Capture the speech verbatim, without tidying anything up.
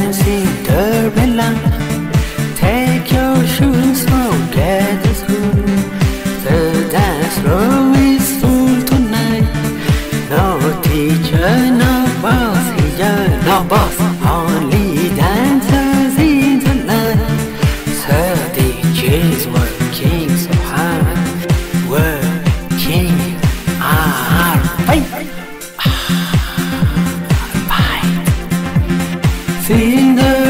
dancing the red line. Take your shoes off, get to school. The dance floor is full tonight. No teacher, no boss here, no boss, only dancers in the night. The D Js working so hard, working hard, fight, fight. Sing the